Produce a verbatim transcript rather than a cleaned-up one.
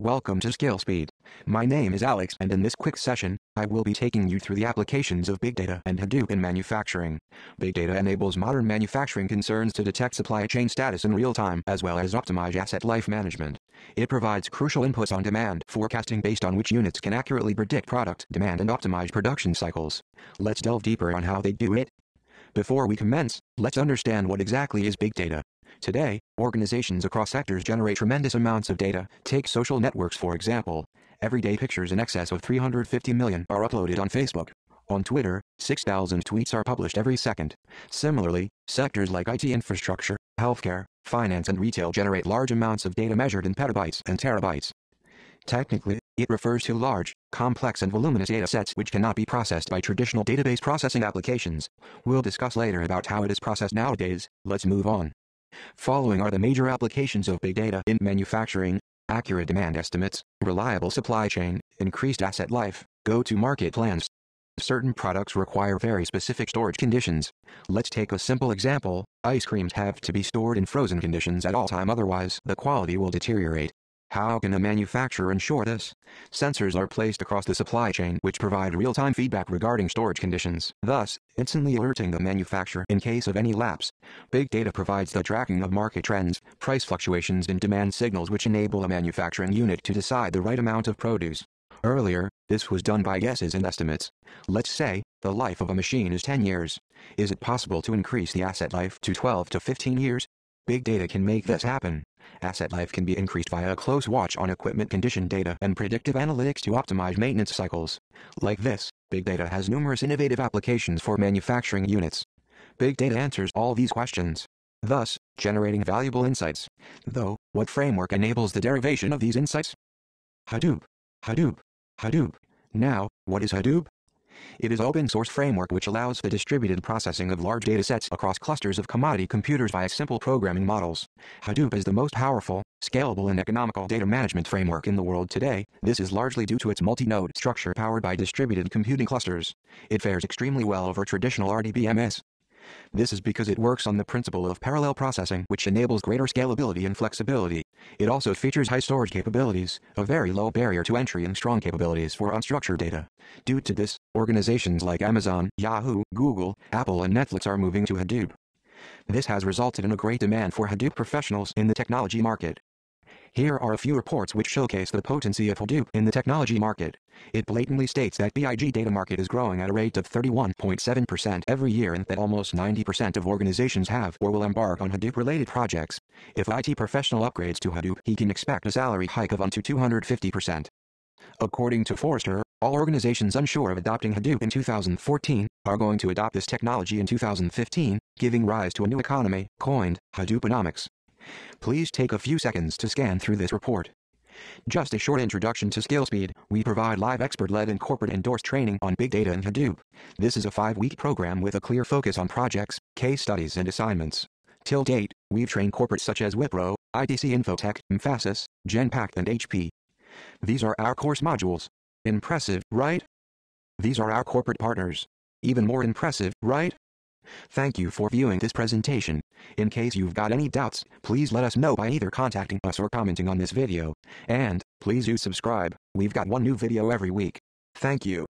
Welcome to Skill Speed. My name is Alex, and in this quick session, I will be taking you through the applications of big data and Hadoop in manufacturing. Big data enables modern manufacturing concerns to detect supply chain status in real time, as well as optimize asset life management. It provides crucial inputs on demand forecasting based on which units can accurately predict product demand and optimize production cycles. Let's delve deeper on how they do it. Before we commence, let's understand what exactly is big data. Today, organizations across sectors generate tremendous amounts of data. Take social networks for example. Every day pictures in excess of three hundred fifty million are uploaded on Facebook. On Twitter, six thousand tweets are published every second. Similarly, sectors like I T infrastructure, healthcare, finance and retail generate large amounts of data measured in petabytes and terabytes. Technically, it refers to large, complex and voluminous data sets which cannot be processed by traditional database processing applications. We'll discuss later about how it is processed nowadays. Let's move on. Following are the major applications of big data in manufacturing: accurate demand estimates, reliable supply chain, increased asset life, go-to-market plans. Certain products require very specific storage conditions. Let's take a simple example. Ice creams have to be stored in frozen conditions at all time, otherwise the quality will deteriorate. How can a manufacturer ensure this? Sensors are placed across the supply chain which provide real-time feedback regarding storage conditions, thus instantly alerting the manufacturer in case of any lapse. Big data provides the tracking of market trends, price fluctuations and demand signals which enable a manufacturing unit to decide the right amount of produce. Earlier, this was done by guesses and estimates. Let's say, the life of a machine is ten years. Is it possible to increase the asset life to twelve to fifteen years? Big data can make this happen. Asset life can be increased via a close watch on equipment condition data and predictive analytics to optimize maintenance cycles. Like this, big data has numerous innovative applications for manufacturing units. Big data answers all these questions, thus generating valuable insights. Though, what framework enables the derivation of these insights? Hadoop. Hadoop. Hadoop. Now, what is Hadoop? It is an open-source framework which allows the distributed processing of large datasets across clusters of commodity computers via simple programming models. Hadoop is the most powerful, scalable and economical data management framework in the world today. This is largely due to its multi-node structure powered by distributed computing clusters. It fares extremely well over traditional R D B M S. This is because it works on the principle of parallel processing, which enables greater scalability and flexibility. It also features high storage capabilities, a very low barrier to entry and strong capabilities for unstructured data. Due to this, organizations like Amazon, Yahoo, Google, Apple and Netflix are moving to Hadoop. This has resulted in a great demand for Hadoop professionals in the technology market. Here are a few reports which showcase the potency of Hadoop in the technology market. It blatantly states that the big data market is growing at a rate of thirty-one point seven percent every year and that almost ninety percent of organizations have or will embark on Hadoop-related projects. If I T professional upgrades to Hadoop, he can expect a salary hike of up to two hundred fifty percent. According to Forrester, all organizations unsure of adopting Hadoop in two thousand fourteen are going to adopt this technology in two thousand fifteen, giving rise to a new economy, coined Hadooponomics. Please take a few seconds to scan through this report. Just a short introduction to SkillSpeed. We provide live expert-led and corporate-endorsed training on big data and Hadoop. This is a five-week program with a clear focus on projects, case studies and assignments. Till date, we've trained corporates such as Wipro, I T C Infotech, Mphasis, Genpact and H P. These are our course modules. Impressive, right? These are our corporate partners. Even more impressive, right? Thank you for viewing this presentation. In case you've got any doubts, please let us know by either contacting us or commenting on this video. And, please do subscribe. We've got one new video every week. Thank you.